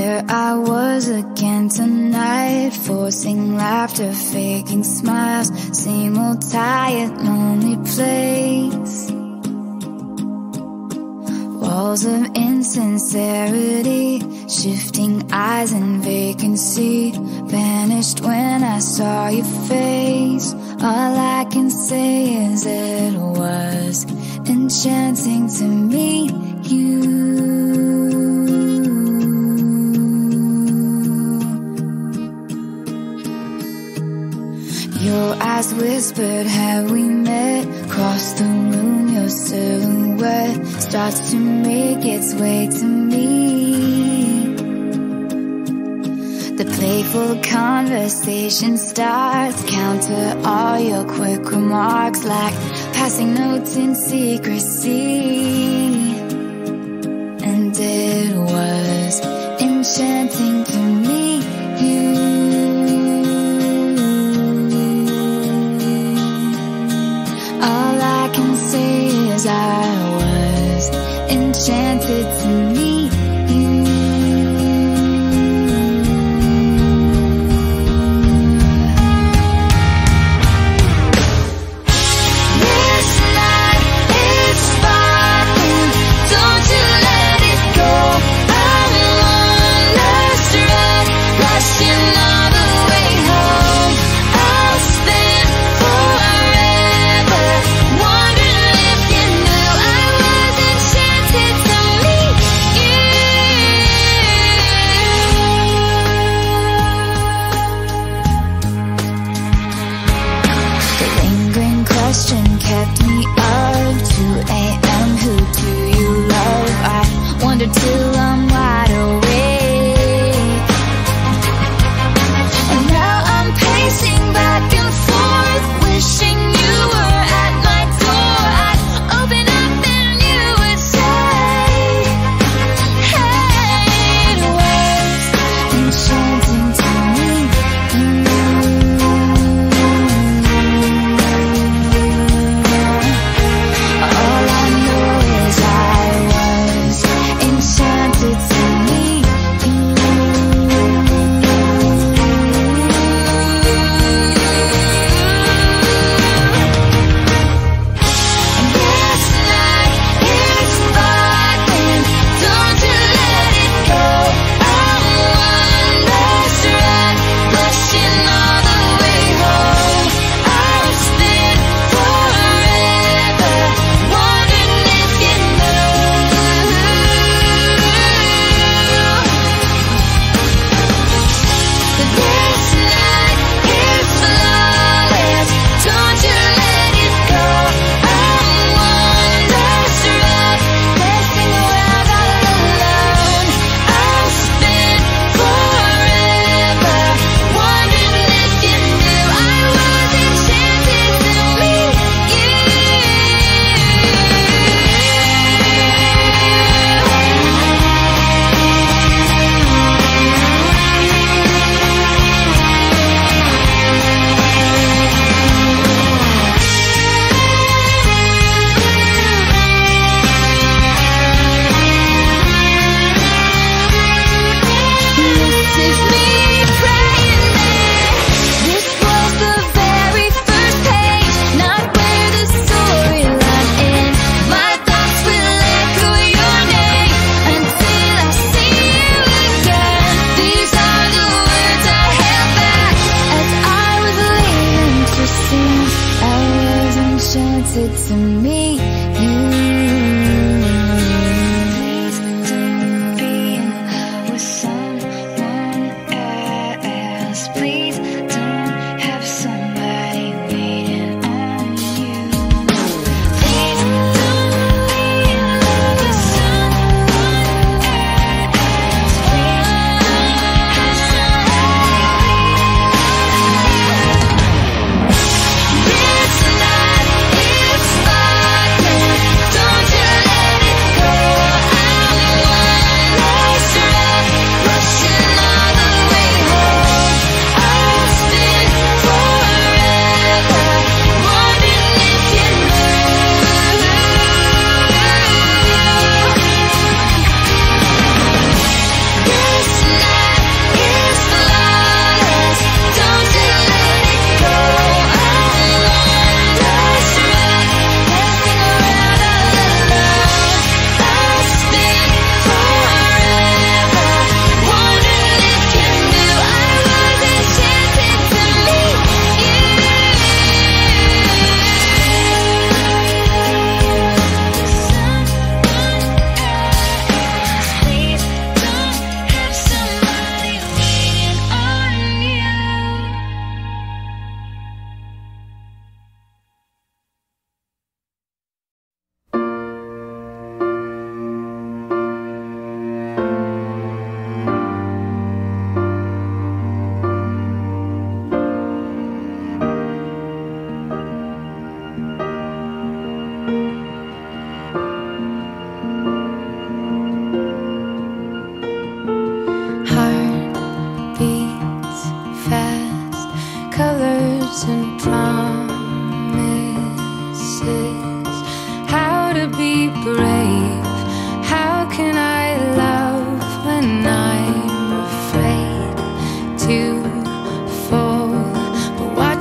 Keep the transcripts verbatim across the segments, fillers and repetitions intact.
Here I was again tonight, forcing laughter, faking smiles. Same old tired, lonely place. Walls of insincerity, shifting eyes and vacancy. Vanished when I saw your face. All I can say is it was enchanting to meet you. Your eyes whispered, have we met? Across the room, your silhouette starts to make its way to me. The playful conversation starts, counter all your quick remarks like passing notes in secrecy. And it was enchanting to meet you. All I can say is I was enchanted to meet you. This night is sparkling, don't you let it go. I'm on last run, rushing all the way home. I'll spend forever wondering if you knew I was enchanted to meet you. The lingering question kept me up. two a m Who do you love? I wonder till I'm wide awake. And now I'm pacing back and forth, wishing you were at my door. I'd open up and you would say, hey, it was enchanting to meet you. All I know is I was enchanted to meet you. This night is sparkling, don't you let it go. I'm one last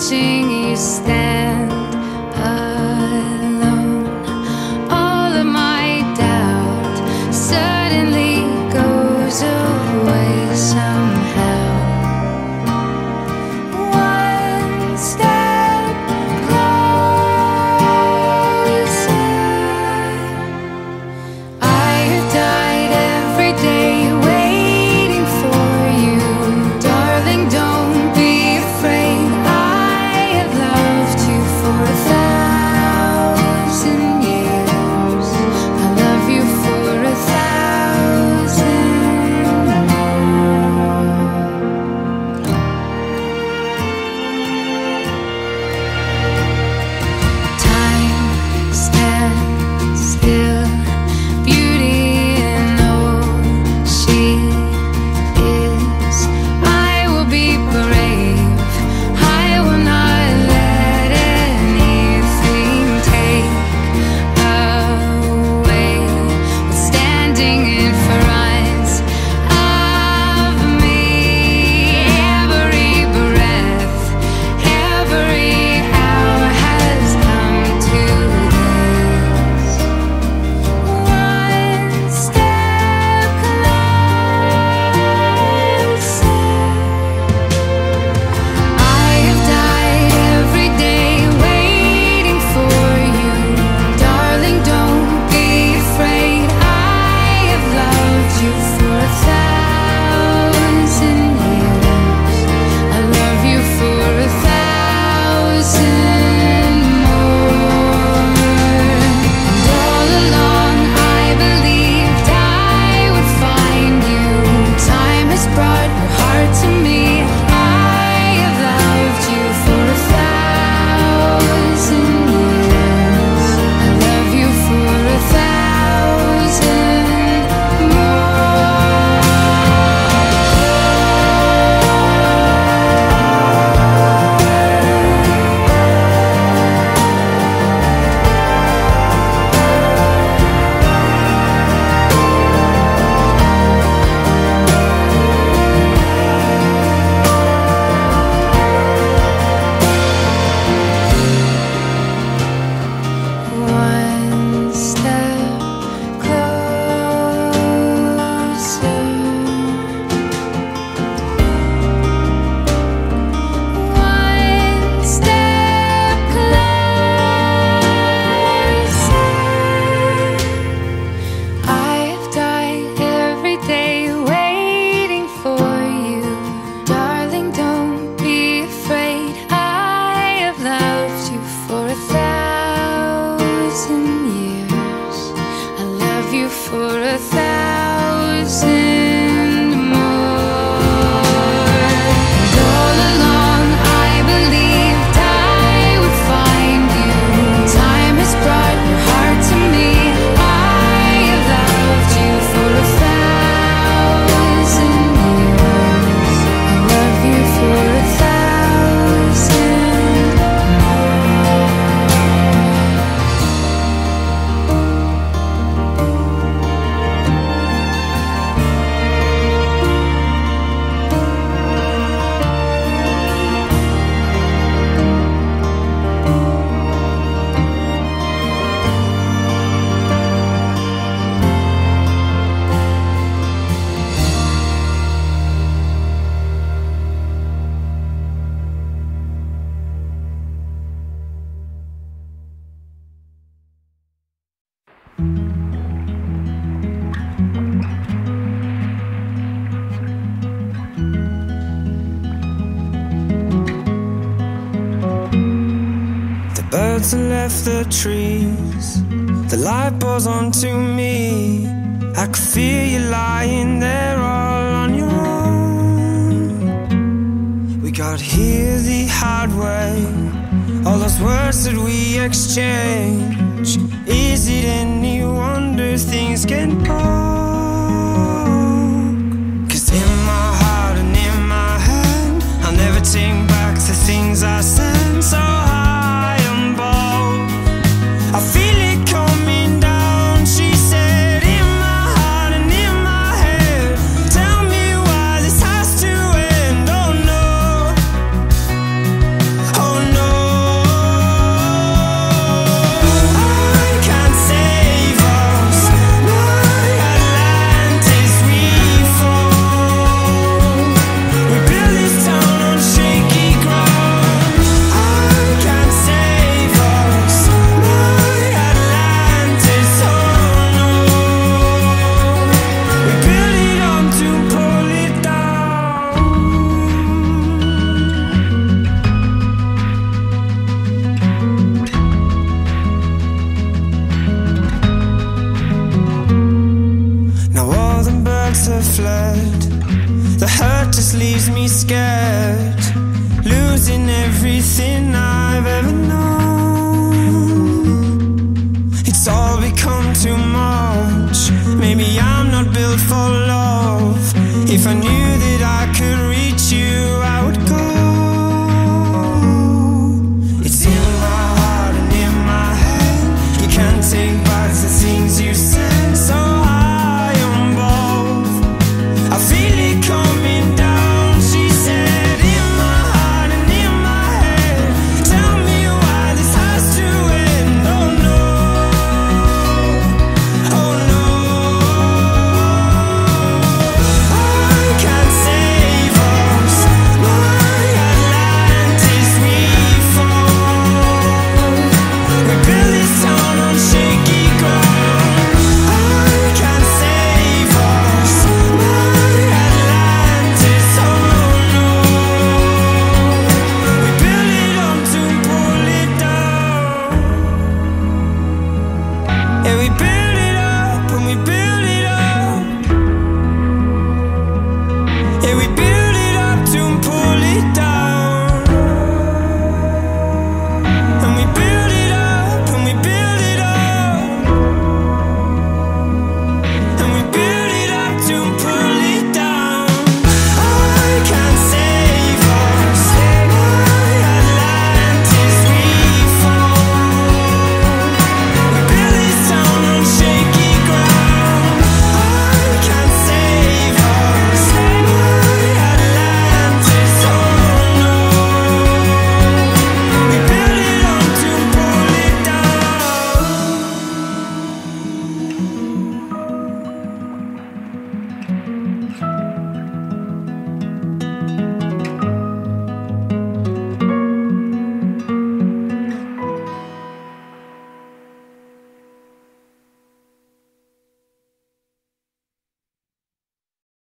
watching you stand alone. All of my doubt suddenly goes away somehow. One step closer. I have died every day waiting for you. Darling, don't be afraid. I have loved you for a thousand years. I love you for a thousand more. Time stands still. Beauty in all she is. I will be brave. I will not let anything take away what's standing in front of me. Every breath, every hour has come to this. One step closer. I have died every day waiting for you. Darling, don't be afraid. I have loved you for a thousand years. I love you for a thousand more. And all along I believed I would find you. Time has brought your heart to me. I have loved you for a thousand years. I love you for a thousand one step closer. One step closer. I have died every day waiting for you. Darling, don't be afraid. I have loved you for a thousand years. I love you for a thousand more. And all along I believed I would find you. Time has brought your heart to me. I have loved you for a thousand years. I love you for a thousand more. The birds have left the trees. The light pours onto me. I could feel you lying there all on your own. We got here the hard way. All those words that we exchange. Is it any wonder things can poke? 'Cause in my heart and in my hand, I'll never take back the things I said. So high and bold, I feel it coming down. She said, in my heart and in my head, tell me why this has to end. Oh no, oh leaves me scared, losing everything I've ever known. It's all become too much. Maybe I'm not built for love. If I knew that I could